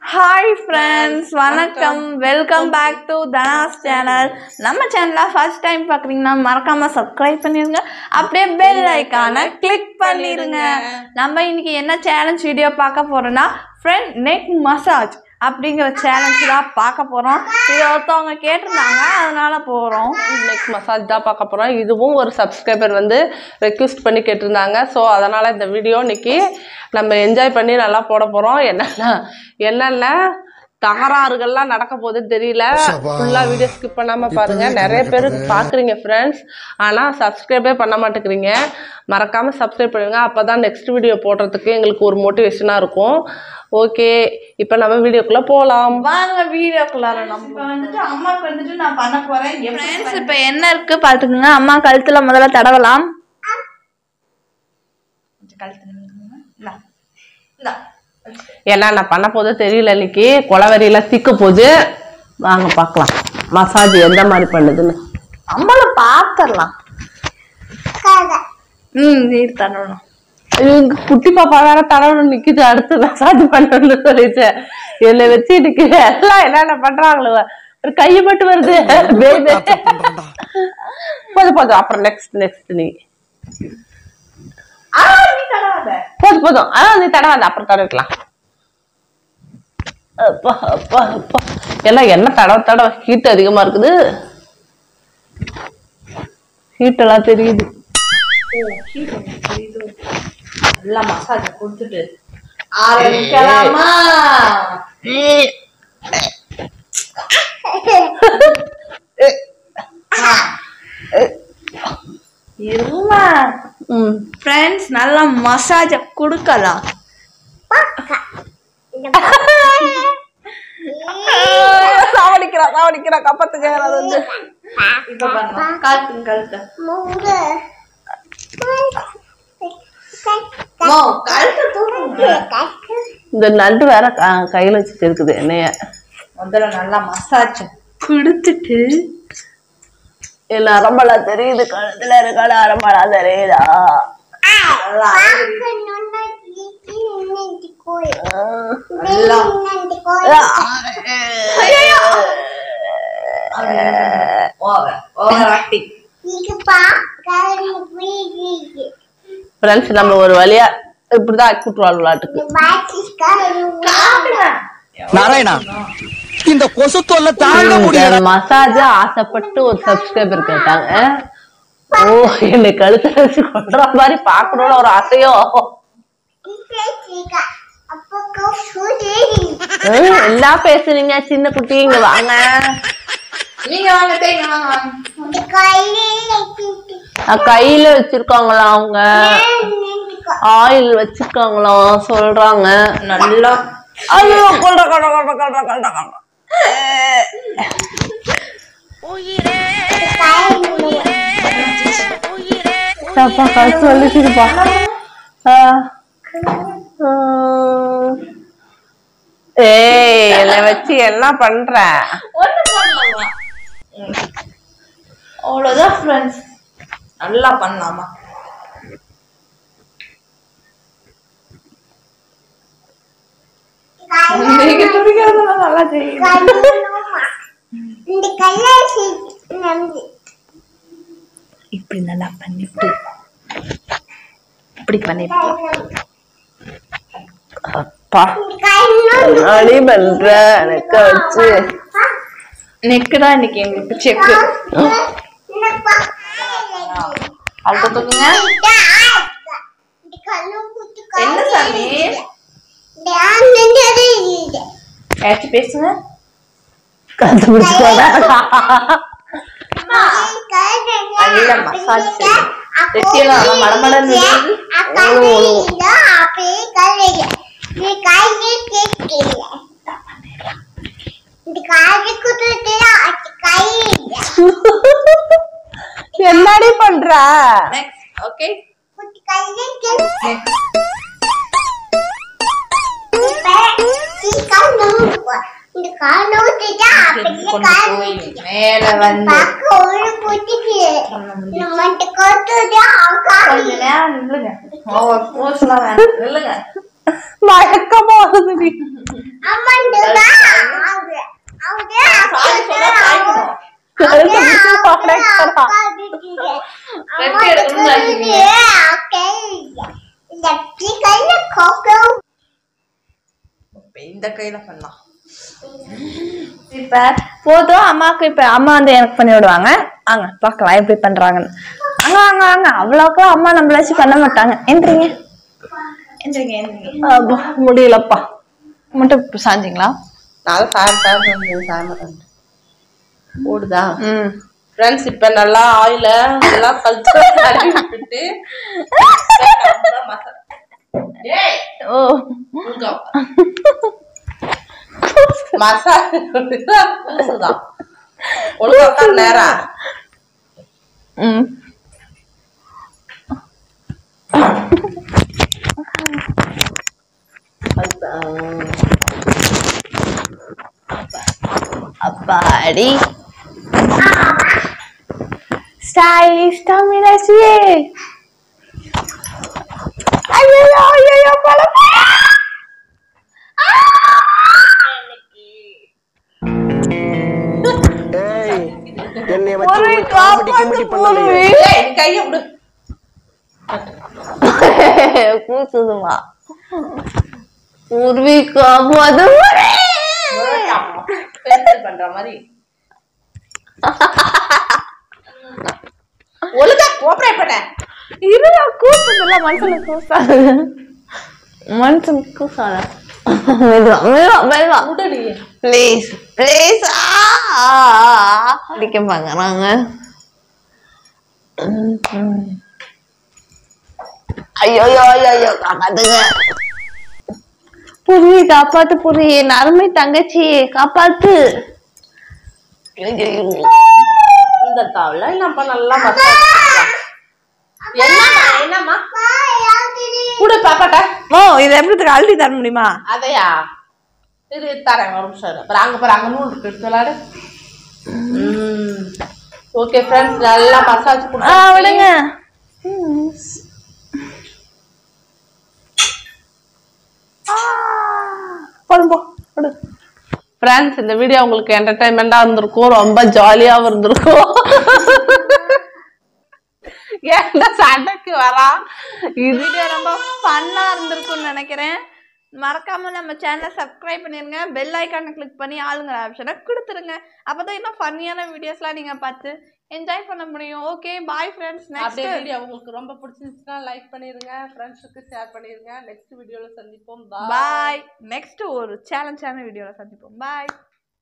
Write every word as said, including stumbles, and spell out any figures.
Hi friends, vanakkam, welcome back to dhanas channel. நம்ம சேனலை first time பார்க்குறீங்கன்னா மறக்காம subscribe பண்ணிருங்க. அப்படியே bell icon click பண்ணிருங்க. நம்ம இன்னைக்கு என்ன challenge வீடியோ பார்க்க போறோம்னா friend neck massage அப்படிங்கிற சேலஞ்ச் தான் பார்க்க போறோம். இது ஒருத்தவங்க கேட்டிருந்தாங்க, அதனால போறோம். நெக் மசாஜ் தான் பார்க்க போறோம். இதுவும் ஒரு சப்ஸ்கிரைபர் வந்து ரெக்வெஸ்ட் பண்ணி கேட்டிருந்தாங்க. ஸோ அதனால இந்த வீடியோ இன்னைக்கு நம்ம என்ஜாய் பண்ணி நல்லா போட போறோம். என்னென்ன என்னென்ன தகராறுகள்லாம் நடக்க போகுதுன்னு தெரியல. ஃபுல்லாக வீடியோ ஸ்கிப் பண்ணாமல் பாருங்க. நிறைய பேர் பார்க்குறீங்க ஃப்ரெண்ட்ஸ், ஆனால் சப்ஸ்கிரைபே பண்ண மாட்டேங்கிறீங்க. மறக்காமல் சப்ஸ்கிரைப் பண்ணுங்க. அப்போ தான் நெக்ஸ்ட் வீடியோ போடுறதுக்கு எங்களுக்கு ஒரு மோட்டிவேஷனாக இருக்கும். ஓகே, இப்போ நம்ம வீடியோக்குள்ளே போகலாம். வாங்க வீடியோக்குள்ளார. நம்ம வந்துட்டு அம்மாவுக்கு வந்துட்டு நான் பண்ண போகிறேன். ஃப்ரெண்ட்ஸ் இப்போ என்ன இருக்குது பார்த்துக்குங்க. அம்மா கழுத்தில் முதல்ல தடவலாம். ஏன்னா நான் பண்ண போது தெரியல, இன்னைக்கு கொலவரியெல்லாம் திக்க போகுது. வாங்க பார்க்கலாம் மசாஜ் எந்த மாதிரி பண்ணுதுன்னு. நம்மள பார்த்துடலாம். ம் நீர் தடவணும். இவங்க குட்டி பாப்பா வேற தடவணும் நிக்குது. அடுத்து மசாஜ் பண்ணணும்னு சொல்லிச்சு. என்னை வச்சு இன்னைக்கு எல்லாம் என்னென்ன பண்றாங்களோ. ஒரு கையை மட்டும் வருது. போதும் போதும், அப்புறம் நெக்ஸ்ட் நெக்ஸ்ட் நீ போதும் போதும். ஆஹ் நீ தடவாத, அப்புறம் தடவிக்கலாம். எல்லாம் என்ன தடவை தடவை ஹீட் அதிகமா இருக்குது. ஹீட் எல்லாம் தெரியுது. நல்லா மசாஜ் கொடுத்துட்டு ஆரம்பிக்கலாமா? இருமா ஃப்ரெண்ட்ஸ், நல்லா மசாஜ் கொடுக்கலாம். சாவடிக்கிறா சாவடிக்கிறா கப்பத்துக்கு. இப்ப பாருங்க, காட்டுங்க கழுத்தை. இந்த நண்டு வேற கையில வச்சுட்டு இருக்குது என்னைய. முதல்ல நல்லா மசாஜ் கொடுத்துட்டு இல்ல அரம்பலா தெரியுது. கழுத்துல இருக்கால அரம்பலா தெரியுதா? நம்ம ஒரு வழியா இப்படிதான் ஆக்கிட்டுருவாள் விளையாட்டுக்கு. நாராயணா, இந்த கொசு தொல்லை தாங்க முடியல. மசாஜ் ஆசைப்பட்டு ஒரு சப்ஸ்கிரைபர் கேட்டாங்க. ஓ, என்னை கழுத்துல வச்சு கொள்ற மாதிரி பாக்கணும்னு ஒரு ஆசையோ. எல்லாம் பேசுறீங்க. சின்ன குட்டி இங்க வாங்க. நீங்க வாங்க, கையில வச்சிருக்காங்களா அவங்க? ஆயில் வச்சிருக்காங்களா சொல்றாங்க. நல்லா ஐயோ கொல்ற கொல்ற கொல்ற கொல்ற கொல்ற கொல்ற. சப்பா கழுத்து வலிக்குதுப்பா. ஏய், என்னை வச்சு என்ன பண்ற? அவ்வளவுதான் ஃப்ரெண்ட்ஸ், நல்லா பண்ணலாமா? நல்லா தெரியும். இப்படி நல்லா பண்ணிட்டு இப்படி பண்ணிட்டு அப்பா அடி பண்ற நெக்க வச்சு. நெக்கு தான் இன்னைக்கு எங்களுக்கு செக்கு. அழுத்த தூக்குங்க. என்ன சாமி ஏச்சு பேசுங்க. கத்து பிடிச்சுக்கோடா. நல்ல மசாஜ் வெட்டியெல்லாம் மடமடன் என்னடி பண்ற? ஓகே, மேல வந்து மயக்கமா வருது. இந்த கையில பண்ணலாம். இப்ப போதும் அம்மாவுக்கு இப்ப அம்மா வந்து எனக்கு பண்ணி விடுவாங்க. அங்க பார்க்கலாம் எப்படி பண்றாங்கன்னு. அங்க அங்க அங்க அவ்வளோக்கா அம்மா நம்மளாச்சும் பண்ண மாட்டாங்க. எந்திரிங்க எந்திரிங்க எந்திரிங்க. முடியலப்பா. மட்டும் சாஞ்சிங்களா? நான் சார் சார் சாமரம் ஓடுதா? ம் ஃப்ரெண்ட்ஸ் இப்போ நல்லா ஆயில நல்லா கல்ச்சு கழுவி விட்டுட்டு ஓ மசாலா ஒழுங்கா நேரா. ம் அப்பாடி ஸ்டைலிஷ் தமிழச்சி. ஐயோ ஐயோ பழம். என்னை வச்சு காமெடி கிமெடி பண்ணலையே. கையை விடு. கூசுதுமா பூர்விகா மது பண்ற மாதிரி ஒழுங்கா கோஆபரேட் பண்ண. இருடா கூசுதுல மனசுல கூசாது. மனசுல கூசாத. மெதுவா மெதுவா மெதுவா ப்ளீஸ் ப்ளீஸ். அடிக்க பாக்குறாங்க. ஐயோ ஐயோ காப்பாத்துங்க. புரிய காப்பாத்து புரிய நறுமை தங்கச்சி காப்பாத்து. இந்த தாவல நம்ம நல்லா மசாலா. என்னம்மா என்னம்மா கூட பாப்பாட்ட. ஓ இது எப்படி அழுத்தி தர முடியுமா? அதையா இது தரேன் ஒரு நிமிஷம். அப்புறம் அங்க பாரு அங்க நூல் இருக்கு விளாடு. ஓகே ஃப்ரெண்ட்ஸ் நல்லா மசாஜ் கொடுத்து விடுங்க. ஃப்ரெண்ட்ஸ் இந்த வீடியோ உங்களுக்கு என்டர்டைன்மெண்டா இருந்திருக்கும், ரொம்ப ஜாலியாவும் இருந்திருக்கும். ஏன்டா சண்டைக்கு வரா? இது வீடியோ ரொம்ப ஃபன்னா இருந்திருக்கும்னு நினைக்கிறேன். மறக்காம நம்ம சேனலை சப்ஸ்கிரைப் பண்ணிருங்க. பெல் ஐக்கானை கிளிக் பண்ணி ஆளுங்கிற ஆப்ஷனை கொடுத்துருங்க. அப்பதான் இன்னும் ஃபன்னியான வீடியோஸ்லாம் நீங்க பார்த்து என்ஜாய் பண்ண முடியும். Okay bye friends. Next video உங்களுக்கு ரொம்ப பிடிச்சிருந்துச்சுன்னா லைக் பண்ணிருங்க, ஃப்ரெண்ட்ஸுக்கு ஷேர் பண்ணிருங்க. நெக்ஸ்ட் வீடியோல சந்திப்போம். பாய். நெக்ஸ்ட் ஒரு சேலஞ்சான வீடியோல சந்திப்போம். பாய்.